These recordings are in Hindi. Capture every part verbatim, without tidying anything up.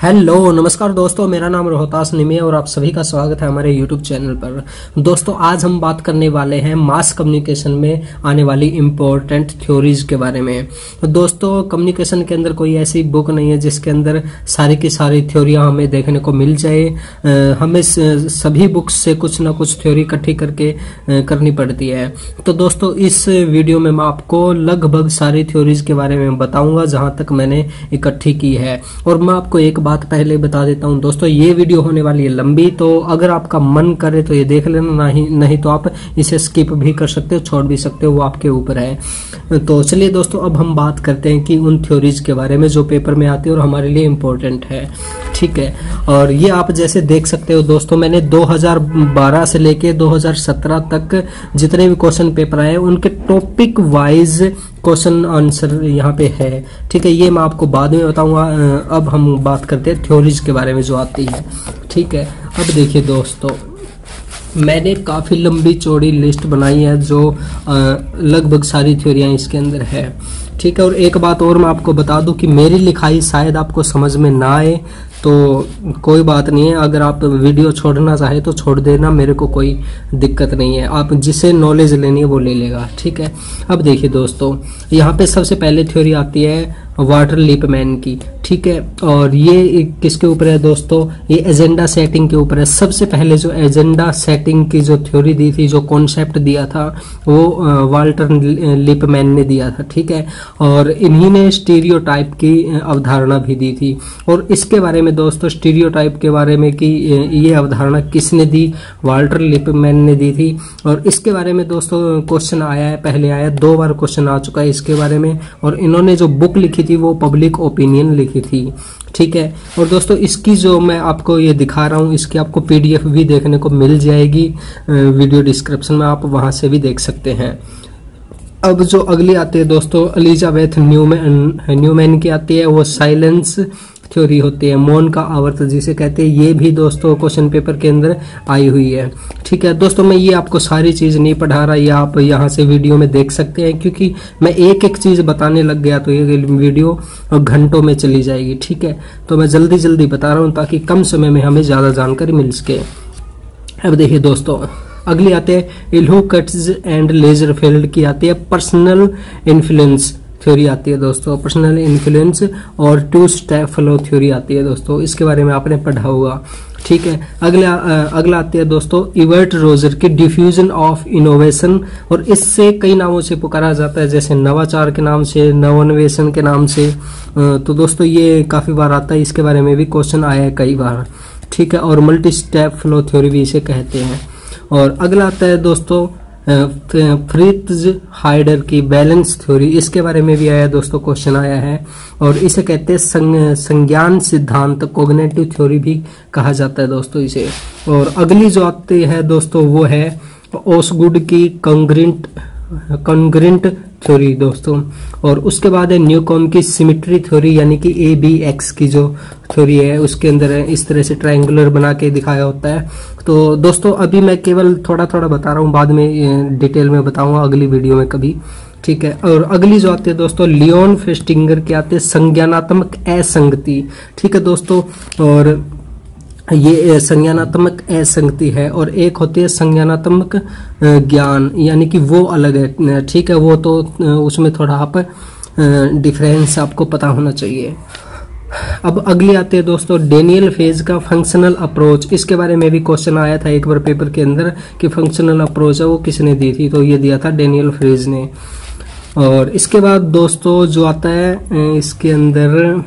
हेलो नमस्कार दोस्तों, मेरा नाम रोहतास निमी है और आप सभी का स्वागत है हमारे यूट्यूब चैनल पर। दोस्तों आज हम बात करने वाले हैं मास कम्युनिकेशन में आने वाली इम्पोर्टेंट थ्योरीज के बारे में। दोस्तों कम्युनिकेशन के अंदर कोई ऐसी बुक नहीं है जिसके अंदर सारी की सारी थ्योरियां हमें देखने को मिल जाए। हमें सभी बुक्स से कुछ ना कुछ थ्योरी इकट्ठी करके करनी पड़ती है। तो दोस्तों इस वीडियो में मैं आपको लगभग सारी थ्योरीज के बारे में बताऊंगा जहां तक मैंने इकट्ठी की है। और मैं आपको एक बात पहले बता देता हूं दोस्तों, ये वीडियो होने वाली है लंबी, तो अगर आपका मन करे तो ये देख लेना, नहीं नहीं तो आप इसे स्किप भी कर सकते हो, छोड़ भी सकते हो, वो आपके ऊपर है। तो चलिए दोस्तों अब हम बात करते हैं कि उन थ्योरीज के बारे में जो पेपर में आती है और हमारे लिए इम्पोर्टेंट है। ठीक है, और ये आप जैसे देख सकते हो दोस्तों, मैंने दो हज़ार बारह से लेके दो हज़ार सत्रह तक जितने भी क्वेश्चन पेपर आए उनके टॉपिक वाइज क्वेश्चन आंसर यहाँ पे है। ठीक है, ये मैं आपको बाद में बताऊंगा। अब हम बात करते हैं थ्योरीज के बारे में जो आती है। ठीक है, अब देखिए दोस्तों, मैंने काफ़ी लंबी चौड़ी लिस्ट बनाई है जो आ, लगभग सारी थ्योरियां इसके अंदर है। ठीक है, और एक बात और मैं आपको बता दूं कि मेरी लिखाई शायद आपको समझ में ना आए तो कोई बात नहीं है, अगर आप वीडियो छोड़ना चाहे तो छोड़ देना, मेरे को कोई दिक्कत नहीं है। आप जिसे नॉलेज लेनी है वो ले लेगा। ठीक है, अब देखिए दोस्तों, यहाँ पे सबसे पहले थ्योरी आती है वाटर लिपमैन की। ठीक है, और ये किसके ऊपर है दोस्तों, ये एजेंडा सेटिंग के ऊपर है। सबसे पहले जो एजेंडा सेटिंग की जो थ्योरी दी थी, जो कॉन्सेप्ट दिया था, वो वाल्टर लिपमैन ने दिया था। ठीक है, और इन्हीं ने स्टीरियोटाइप की अवधारणा भी दी थी। और इसके बारे में दोस्तों, स्टीरियोटाइप के बारे में कि ये अवधारणा किसने दी, वाल्टर लिपमैन ने दी थी। और इसके बारे में दोस्तों क्वेश्चन आया है, पहले आया, दो बार क्वेश्चन आ चुका है इसके बारे में। और इन्होंने जो बुक लिखी थी वो पब्लिक ओपिनियन लिखी थी। ठीक है, और दोस्तों इसकी जो मैं आपको ये दिखा रहा हूँ, इसकी आपको पीडीएफ भी देखने को मिल जाएगी वीडियो डिस्क्रिप्शन में, आप वहां से भी देख सकते हैं। अब जो अगली आती है दोस्तों, एलिजाबेथ न्यूमैन न्यूमैन की आती है, वो साइलेंस थ्योरी होती है, मौन का आवर्त जिसे कहते हैं। ये भी दोस्तों क्वेश्चन पेपर के अंदर आई हुई है। ठीक है दोस्तों, मैं ये आपको सारी चीज नहीं पढ़ा रहा, ये आप यहाँ से वीडियो में देख सकते हैं, क्योंकि मैं एक एक चीज बताने लग गया तो ये वीडियो घंटों में चली जाएगी। ठीक है, तो मैं जल्दी जल्दी बता रहा हूँ ताकि कम समय में हमें ज्यादा जानकारी मिल सके। अब देखिए दोस्तों, अगली आते हैं इल्हुकट्ज एंड लेजरफेल्ड की आती है पर्सनल इन्फ्लुएंस थ्योरी आती है दोस्तों, पर्सनल इन्फ्लुएंस। और टू स्टेप फ्लो थ्योरी आती है दोस्तों, इसके बारे में आपने पढ़ा होगा। ठीक है, अगला अगला आती है दोस्तों इवर्ट रोजर की डिफ्यूजन ऑफ इनोवेशन। और इससे कई नामों से पुकारा जाता है, जैसे नवाचार के नाम से, नवोन्वेषण के नाम से। तो दोस्तों ये काफी बार आता है, इसके बारे में भी क्वेश्चन आया है कई बार। ठीक है, और मल्टी स्टेप फ्लो थ्योरी भी इसे कहते हैं। और अगला आता है दोस्तों फ्रिट्ज हाइडर की बैलेंस थ्योरी, इसके बारे में भी आया दोस्तों, क्वेश्चन आया है। और इसे कहते हैं संग, संज्ञान सिद्धांत, कोग्निटिव थ्योरी भी कहा जाता है दोस्तों इसे। और अगली जो आती है दोस्तों वो है ओसगुड की कंग्रेंट कंग्रेंट थ्योरी दोस्तों। और उसके बाद है न्यूकॉम की सिमेट्री थ्योरी, यानी कि ए बी एक्स की जो थ्योरी है उसके अंदर इस तरह से ट्रायंगुलर बना के दिखाया होता है। तो दोस्तों अभी मैं केवल थोड़ा थोड़ा बता रहा हूँ, बाद में डिटेल में बताऊंगा अगली वीडियो में कभी। ठीक है, और अगली जो आती है दोस्तों लियोन फेस्टिंगर के आते हैं संज्ञानात्मक असंगति। ठीक है दोस्तों, और ये संज्ञानात्मक असंगति है। और एक होती है संज्ञानात्मक ज्ञान, यानी कि वो अलग है। ठीक है, वो तो उसमें थोड़ा आप डिफरेंस आपको पता होना चाहिए। अब अगली आती है दोस्तों डेनियल फेज का फंक्शनल अप्रोच, इसके बारे में भी क्वेश्चन आया था एक बार पेपर के अंदर कि फंक्शनल अप्रोच है वो किसने दी थी, तो ये दिया था डेनियल फेज ने। और इसके बाद दोस्तों जो आता है इसके अंदर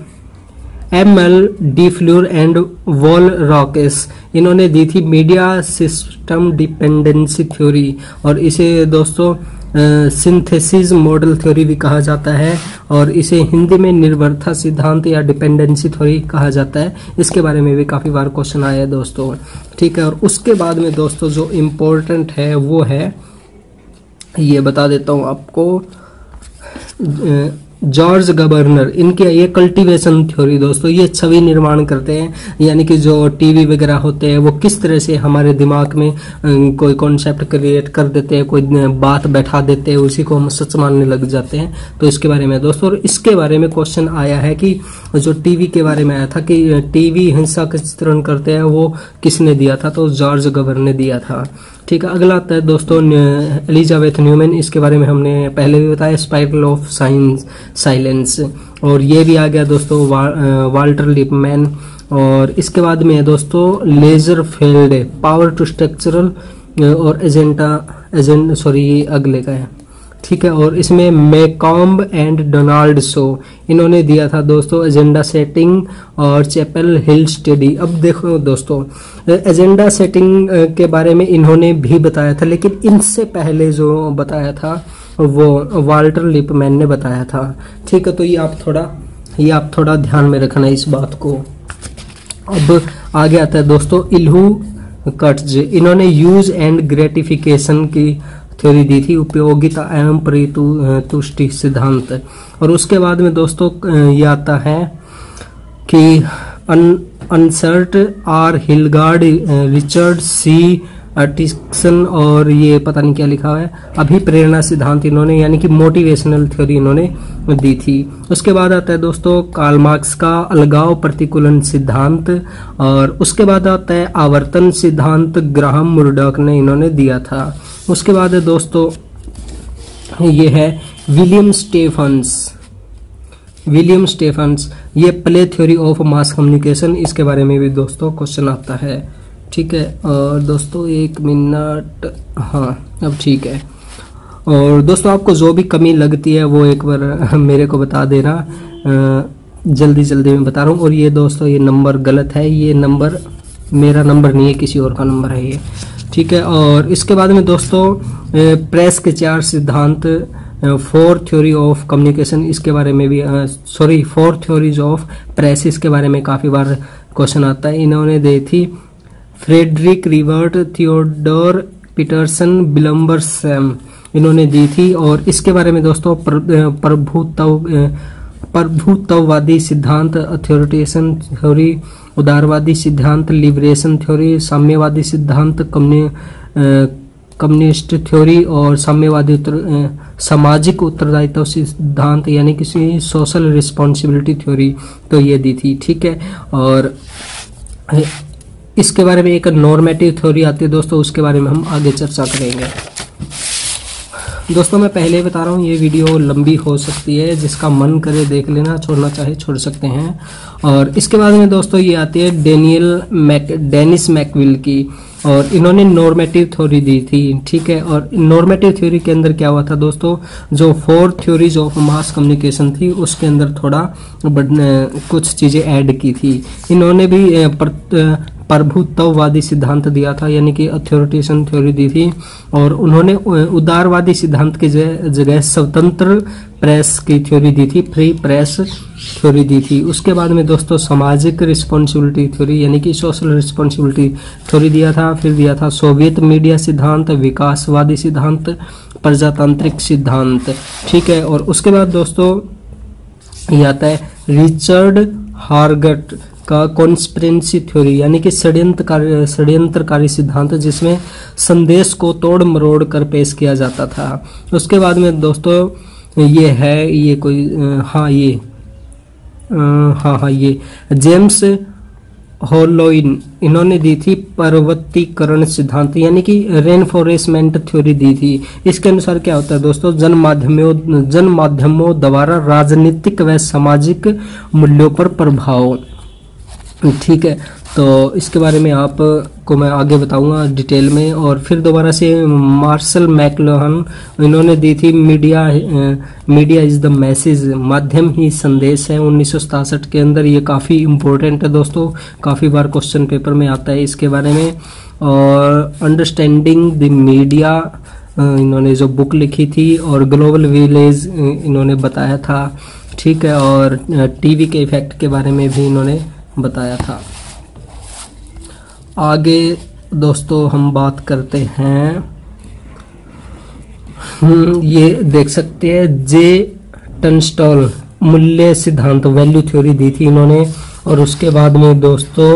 M L DeFleur and Ball Rokeach, इन्होंने दी थी मीडिया सिस्टम डिपेंडेंसी थ्योरी। और इसे दोस्तों सिंथेसिस मॉडल थ्योरी भी कहा जाता है, और इसे हिंदी में निर्भरता सिद्धांत या डिपेंडेंसी थ्योरी कहा जाता है। इसके बारे में भी काफी बार क्वेश्चन आया है दोस्तों। ठीक है, और उसके बाद में दोस्तों जो इम्पोर्टेंट है वो है, ये बता देता हूं आपको, जॉर्ज गवर्नर, इनके ये कल्टीवेशन थ्योरी दोस्तों, ये छवि निर्माण करते हैं, यानी कि जो टीवी वगैरह होते हैं वो किस तरह से हमारे दिमाग में कोई कॉन्सेप्ट क्रिएट कर देते हैं, कोई बात बैठा देते हैं, उसी को हम सच मानने लग जाते हैं। तो इसके बारे में दोस्तों, और इसके बारे में क्वेश्चन आया है कि जो टीवी के बारे में आया था कि टीवी हिंसा का चित्रण करते हैं, वो किसने दिया था, तो जॉर्ज गवर्नर ने दिया था। ठीक है, अगला आता है दोस्तों एलिजाबेथ न्यूमैन, इसके बारे में हमने पहले भी बताया, स्पाइरल ऑफ साइंस साइलेंस, और ये भी आ गया दोस्तों वा, वाल्टर लिपमैन। और इसके बाद में है दोस्तों Lazarsfeld, power to structural और एजेंडा एजेंड सॉरी ये अगले का है। ठीक है, और इसमें मैकॉम्ब एंड डोनाल्ड शो, इन्होंने दिया था दोस्तों एजेंडा सेटिंग और चैपल हिल स्टडी। अब देखो दोस्तों, एजेंडा सेटिंग के बारे में इन्होंने भी बताया था, लेकिन इनसे पहले जो बताया था वो वाल्टर लिपमैन ने बताया था। ठीक है, तो ये आप थोड़ा ये आप थोड़ा ध्यान में रखना इस बात को। अब आगे आता है दोस्तों इल्हू कट्ज, इन्होंने यूज एंड ग्रेटिफिकेशन की थ्योरी दी थी, उपयोगिता एवं परितुष्टि सिद्धांत। और उसके बाद में दोस्तों ये आता है कि अनसर्ट आर हिलगार्ड, रिचर्ड सी अटिक्सन, और ये पता नहीं क्या लिखा हुआ है, अभिप्रेरणा सिद्धांत इन्होंने, यानी कि मोटिवेशनल थ्योरी इन्होंने दी थी। उसके बाद आता है दोस्तों कार्ल मार्क्स का अलगाव प्रतिकूलन सिद्धांत, और उसके बाद आता है आवर्तन सिद्धांत, ग्राहम मुर्डॉक ने इन्होंने दिया था। उसके बाद है दोस्तों ये है विलियम स्टेफन्स, विलियम स्टेफन्स ये play theory of mass communication, इसके बारे में भी दोस्तों क्वेश्चन आता है। ठीक है, और दोस्तों एक मिनट, हाँ अब ठीक है। और दोस्तों आपको जो भी कमी लगती है वो एक बार मेरे को बता देना, जल्दी जल्दी मैं बता रहा हूँ। और ये दोस्तों ये नंबर गलत है, ये नंबर मेरा नंबर नहीं है, किसी और का नंबर है ये। ठीक है, और इसके बाद में दोस्तों प्रेस के चार सिद्धांत, फोर थ्योरी ऑफ कम्युनिकेशन, इसके बारे में भी sorry four theories of press, इसके बारे में काफी बार क्वेश्चन आता है। इन्होंने दी थी फ्रेडरिक रिवर्ट, थियोडोर पीटरसन, बिलम्बर सैम, इन्होंने दी थी। और इसके बारे में दोस्तों प्रभुत्व प्रभुत्ववादी सिद्धांत, अथॉरिटेशन थ्योरी, उदारवादी सिद्धांत, लिबरेशन थ्योरी, साम्यवादी सिद्धांत, कम्युनिस्ट थ्योरी, और साम्यवादी उत्तर, सामाजिक उत्तरदायित्व सिद्धांत, यानी कि सोशल रिस्पॉन्सिबिलिटी थ्योरी, तो ये दी थी। ठीक है, और इसके बारे में एक नॉर्मेटिव थ्योरी आती है दोस्तों, उसके बारे में हम आगे चर्चा करेंगे। दोस्तों मैं पहले ही बता रहा हूँ ये वीडियो लंबी हो सकती है, जिसका मन करे देख लेना, छोड़ना चाहे छोड़ सकते हैं। और इसके बाद में दोस्तों ये आती है डेनियल मैक डेनिस मैकविल की, और इन्होंने नॉर्मेटिव थ्योरी दी थी। ठीक है, और नॉर्मेटिव थ्योरी के अंदर क्या हुआ था दोस्तों, जो four theories of mass communication थी उसके अंदर थोड़ा कुछ चीजें ऐड की थी। इन्होंने भी पर, प्रभुत्ववादी सिद्धांत दिया था, यानी कि अथॉरिटेशन थ्योरी दी थी, और उन्होंने उदारवादी सिद्धांत की जगह स्वतंत्र प्रेस की थ्योरी दी थी, फ्री प्रेस थ्योरी दी थी। उसके बाद में दोस्तों सामाजिक रिस्पॉन्सिबिलिटी थ्योरी, यानी कि सोशल रिस्पॉन्सिबिलिटी थ्योरी दिया था। फिर दिया था सोवियत मीडिया सिद्धांत, विकासवादी सिद्धांत, प्रजातांत्रिक सिद्धांत। ठीक है, और उसके बाद दोस्तों ये आता है रिचर्ड हार्गट का कॉन्स्पिरेंसी थ्योरी, यानी कि षड्यंत्रकारी षड्यंत्रकारी सिद्धांत, जिसमें संदेश को तोड़ मरोड़ कर पेश किया जाता था। उसके बाद में दोस्तों ये है ये कोई हाँ ये हाँ हाँ ये जेम्स होलोइन, इन्होंने दी थी पर्वतीकरण सिद्धांत, यानी कि रेनफोरेसमेंट थ्योरी दी थी। इसके अनुसार क्या होता है दोस्तों, जन माध्यमों जन माध्यमों द्वारा राजनीतिक व सामाजिक मूल्यों पर प्रभाव। ठीक है, तो इसके बारे में आपको मैं आगे बताऊंगा डिटेल में। और फिर दोबारा से मार्शल मैकलुहान, इन्होंने दी थी media media is the message, माध्यम ही संदेश है, उन्नीस सौ सतासठ के अंदर। ये काफ़ी इम्पोर्टेंट है दोस्तों, काफ़ी बार क्वेश्चन पेपर में आता है इसके बारे में। और अंडरस्टैंडिंग द मीडिया इन्होंने जो बुक लिखी थी, और ग्लोबल विलेज इन्होंने बताया था। ठीक है, और टीवी के इफेक्ट के बारे में भी इन्होंने बताया था। आगे दोस्तों हम बात करते हैं, ये देख सकते हैं जे टनस्टॉल, मूल्य सिद्धांत वैल्यू थ्योरी दी थी इन्होंने। और उसके बाद में दोस्तों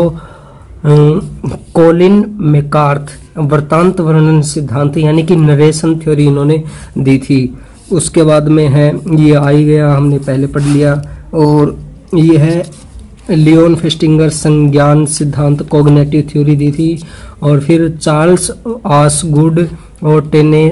कोलिन मैकार्थ वृत्तांत वर्णन सिद्धांत यानी कि नरेशन थ्योरी इन्होंने दी थी। उसके बाद में है ये आ ही गया, हमने पहले पढ़ लिया। और ये है लियोन फेस्टिंगर संज्ञान सिद्धांत कॉग्निटिव थ्योरी दी थी। और फिर चार्ल्स आसगुड और टेने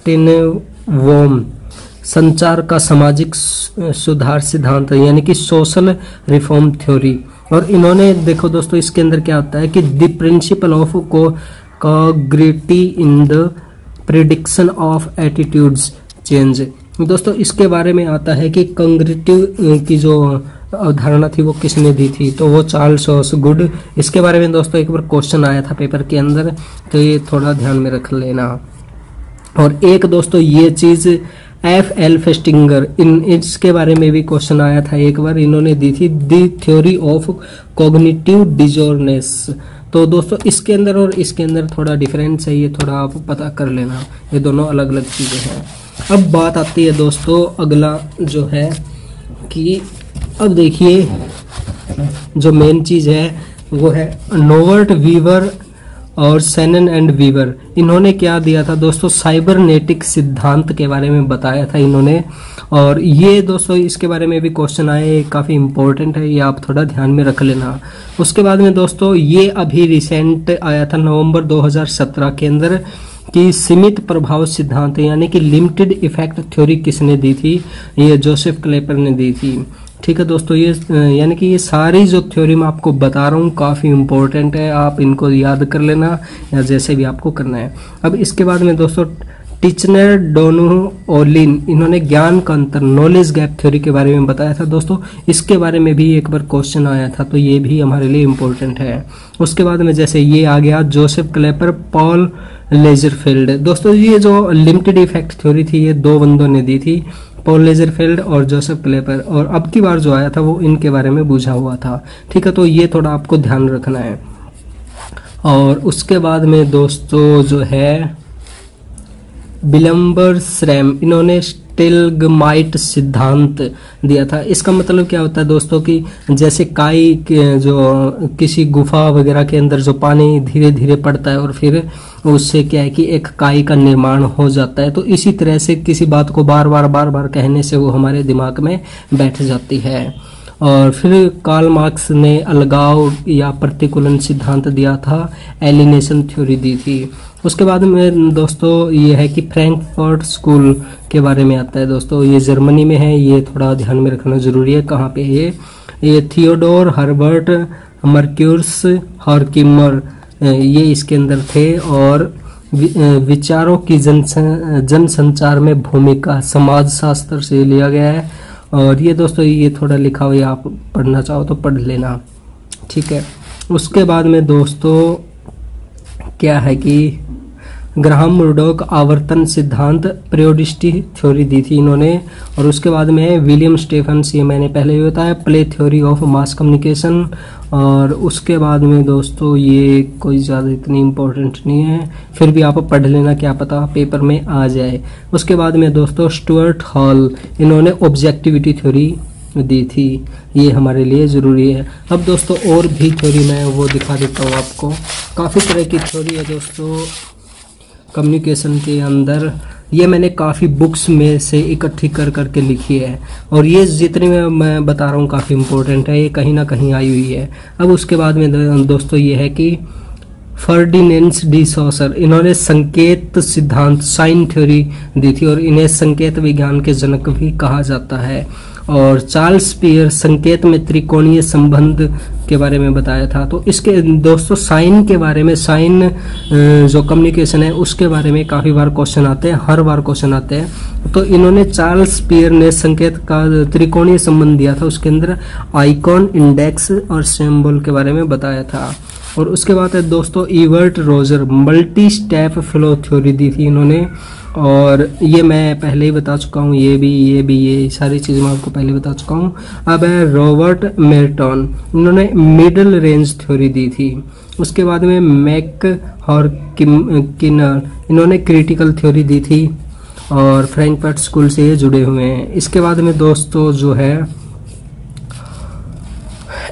टेनेवोम संचार का सामाजिक सुधार सिद्धांत यानी कि सोशल रिफॉर्म थ्योरी। और इन्होंने देखो दोस्तों इसके अंदर क्या होता है कि the principle of congruity in the prediction of attitudes change. दोस्तों इसके बारे में आता है कि कॉग्निटिव की जो अवधारणा थी वो किसने दी थी, तो वो चार्ल्स ऑसगुड। इसके बारे में दोस्तों एक बार क्वेश्चन आया था पेपर के अंदर, तो ये थोड़ा ध्यान में रख लेना। और एक दोस्तों ये चीज एफ एल फेस्टिंगर, इन इसके बारे में भी क्वेश्चन आया था एक बार, इन्होंने दी थी the theory of cognitive dissonance. तो दोस्तों इसके अंदर और इसके अंदर थोड़ा डिफरेंस है, ये थोड़ा आप पता कर लेना, ये दोनों अलग अलग चीजें हैं। अब बात आती है दोस्तों अगला जो है कि अब देखिए जो मेन चीज है वो है नोवर्ट, वीवर और सेनन एंड वीवर। इन्होंने क्या दिया था दोस्तों, साइबरनेटिक सिद्धांत के बारे में बताया था इन्होंने। और ये दोस्तों इसके बारे में भी क्वेश्चन आए, काफी इंपॉर्टेंट है, ये आप थोड़ा ध्यान में रख लेना। उसके बाद में दोस्तों ये अभी रिसेंट आया था नवंबर दो हज़ार सत्रह के अंदर कि सीमित प्रभाव सिद्धांत यानी कि लिमिटेड इफेक्ट थ्योरी किसने दी थी, ये जोसेफ क्लेपर ने दी थी। ठीक है दोस्तों, ये यानी कि ये सारी जो थ्योरी मैं आपको बता रहा हूँ काफ़ी इंपॉर्टेंट है, आप इनको याद कर लेना या जैसे भी आपको करना है। अब इसके बाद में दोस्तों टिचनर, डोनो, ओलिन, इन्होंने ज्ञान का अंतर नॉलेज गैप थ्योरी के बारे में बताया था दोस्तों। इसके बारे में भी एक बार क्वेश्चन आया था, तो ये भी हमारे लिए इम्पोर्टेंट है। उसके बाद में जैसे ये आ गया जोसेफ क्लेपर, पॉल लेजरफील्ड। दोस्तों ये जो लिमिटेड इफेक्ट थ्योरी थी ये दो बंदों ने दी थी, पॉल लेजरफील्ड और जोसेफ क्लेपर। और अब की बार जो आया था वो इनके बारे में पूछा हुआ था। ठीक है, तो ये थोड़ा आपको ध्यान रखना है। और उसके बाद में दोस्तों जो है बिलम्बर श्रैम, इन्होंने स्टिलग्माइट सिद्धांत दिया था। इसका मतलब क्या होता है दोस्तों कि जैसे काई के जो किसी गुफा वगैरह के अंदर जो पानी धीरे धीरे पड़ता है और फिर उससे क्या है कि एक काई का निर्माण हो जाता है, तो इसी तरह से किसी बात को बार बार बार बार कहने से वो हमारे दिमाग में बैठ जाती है। और फिर कार्ल मार्क्स ने अलगाव या प्रतिकूलन सिद्धांत दिया था, एलिनेशन थ्योरी दी थी। उसके बाद में दोस्तों ये है कि फ्रैंकफर्ट स्कूल के बारे में आता है दोस्तों, ये जर्मनी में है, ये थोड़ा ध्यान में रखना जरूरी है। कहाँ पे ये ये थियोडोर हर्बर्ट मर्क्यूर्स हॉर्किमर, ये इसके अंदर थे। और विचारों की जन जनसंचार में भूमिका समाज शास्त्र से लिया गया है। और ये दोस्तों ये थोड़ा लिखा हुआ है, आप पढ़ना चाहो तो पढ़ लेना। ठीक है, उसके बाद में दोस्तों क्या है कि ग्राहम मुर्डॉक आवर्तन सिद्धांत पीरियोडिसिटी थ्योरी दी थी इन्होंने। और उसके बाद में है विलियम स्टेफन्स, ये मैंने पहले भी बताया, play theory of mass communication. और उसके बाद में दोस्तों ये कोई ज़्यादा इतनी इम्पोर्टेंट नहीं है, फिर भी आप पढ़ लेना, क्या पता पेपर में आ जाए। उसके बाद में दोस्तों स्टुअर्ट हॉल, इन्होंने ऑब्जेक्टिविटी थ्योरी दी थी, ये हमारे लिए ज़रूरी है। अब दोस्तों और भी थ्योरी मैं वो दिखा देता हूँ आपको, काफ़ी तरह की थ्योरी है दोस्तों कम्युनिकेशन के अंदर। ये मैंने काफ़ी बुक्स में से इकट्ठी कर करके लिखी है, और ये जितनी मैं मैं बता रहा हूँ काफ़ी इम्पोर्टेंट है, ये कहीं ना कहीं आई हुई है। अब उसके बाद में दोस्तों ये है कि फर्डिनेंड डी सॉसर, इन्होंने संकेत सिद्धांत साइन थ्योरी दी थी, और इन्हें संकेत विज्ञान के जनक भी कहा जाता है। और चार्ल्स पियर संकेत में त्रिकोणीय संबंध के बारे में बताया था। तो इसके दोस्तों साइन के बारे में, साइन जो कम्युनिकेशन है उसके बारे में काफ़ी बार क्वेश्चन आते हैं, हर बार क्वेश्चन आते हैं। तो इन्होंने चार्ल्स पियर ने संकेत का त्रिकोणीय संबंध दिया था, उसके अंदर आइकॉन, इंडेक्स और सिंबल के बारे में बताया था। और उसके बाद है दोस्तों Everett Rogers, multi step flow theory दी थी इन्होंने, और ये मैं पहले ही बता चुका हूँ, ये भी ये भी ये सारी चीज़ मैं आपको पहले बता चुका हूँ। अब है रॉबर्ट मेर्टन, इन्होंने मिडल रेंज थ्योरी दी थी। उसके बाद में मैक और किनर, इन्होंने क्रिटिकल थ्योरी दी थी, और फ्रैंकफर्ट स्कूल से ये जुड़े हुए हैं। इसके बाद में दोस्तों जो है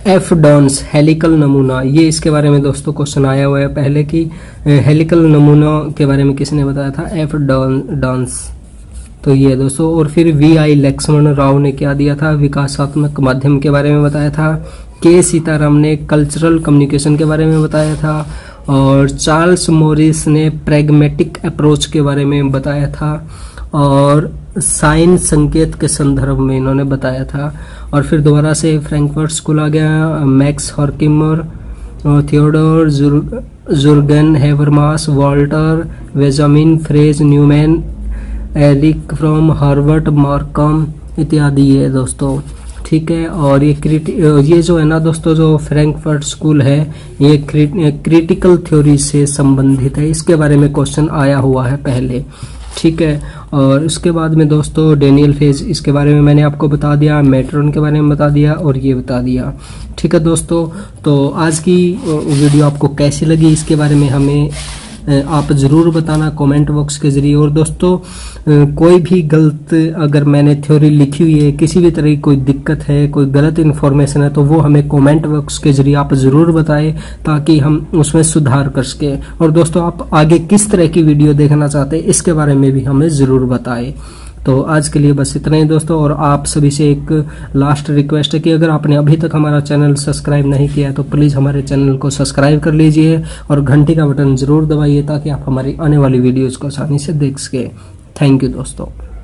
एफ डॉन्स हेलिकल नमूना, ये इसके बारे में दोस्तों क्वेश्चन आया हुआ है पहले कि हेलिकल नमूना के बारे में किसने बताया था, एफ डॉन्स। तो ये दोस्तों, और फिर वी आई लक्ष्मण राव ने क्या दिया था, विकासात्मक माध्यम के बारे में बताया था। के सीताराम ने कल्चरल कम्युनिकेशन के बारे में बताया था। और चार्ल्स मॉरिस ने प्रैग्मेटिक अप्रोच के बारे में बताया था। और साइन संकेत के संदर्भ में इन्होंने बताया था। और फिर दोबारा से फ्रैंकफर्ट स्कूल आ गया, Max Horkheimer, Theodore Jurgen Habermas, Walter Benjamin, Franz Neumann, Erich Fromm Herbert, Marcuse इत्यादि ये दोस्तों, ठीक है। और ये ये जो है ना दोस्तों, जो फ्रैंकफर्ट स्कूल है ये क्रिटिकल थ्योरी से संबंधित है, इसके बारे में क्वेश्चन आया हुआ है पहले, ठीक है। और उसके बाद में दोस्तों डेनियल फेज, इसके बारे में मैंने आपको बता दिया, मेट्रॉन के बारे में बता दिया और ये बता दिया, ठीक है दोस्तों। तो आज की वीडियो आपको कैसी लगी इसके बारे में हमें आप ज़रूर बताना कमेंट बॉक्स के ज़रिए। और दोस्तों कोई भी गलत अगर मैंने थ्योरी लिखी हुई है, किसी भी तरह की कोई दिक्कत है, कोई गलत इन्फॉर्मेशन है, तो वो हमें कमेंट बॉक्स के ज़रिए आप ज़रूर बताएं ताकि हम उसमें सुधार कर सकें। और दोस्तों आप आगे किस तरह की वीडियो देखना चाहते हैं इसके बारे में भी हमें ज़रूर बताएं। तो आज के लिए बस इतना ही दोस्तों। और आप सभी से एक लास्ट रिक्वेस्ट है कि अगर आपने अभी तक हमारा चैनल सब्सक्राइब नहीं किया तो प्लीज़ हमारे चैनल को सब्सक्राइब कर लीजिए और घंटी का बटन ज़रूर दबाइए ताकि आप हमारी आने वाली वीडियोज़ को आसानी से देख सकें। थैंक यू दोस्तों।